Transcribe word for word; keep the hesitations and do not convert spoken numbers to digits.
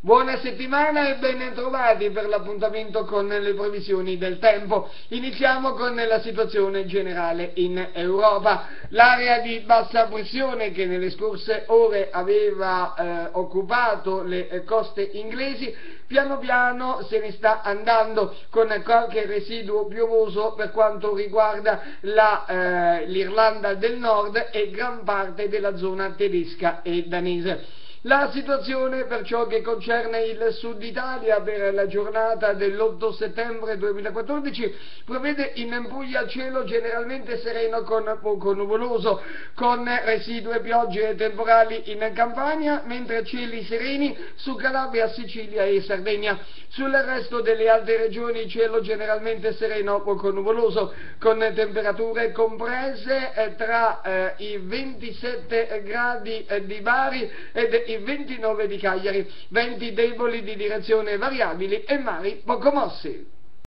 Buona settimana e ben trovati per l'appuntamento con le previsioni del tempo. Iniziamo con la situazione generale in Europa. L'area di bassa pressione che nelle scorse ore aveva eh, occupato le eh, coste inglesi, piano piano se ne sta andando con qualche residuo piovoso per quanto riguarda eh, l'Irlanda del Nord e gran parte della zona tedesca e danese. La situazione per ciò che concerne il Sud Italia per la giornata dell'otto settembre duemilaquattordici prevede in Puglia cielo generalmente sereno con poco nuvoloso, con residue piogge temporali in Campania, mentre cieli sereni su Calabria, Sicilia e Sardegna. Sul resto delle altre regioni cielo generalmente sereno poco nuvoloso, con temperature comprese eh, tra eh, i ventisette gradi eh, di Bari ed i ventinove di Cagliari, venti deboli di direzione variabili e mari poco mossi.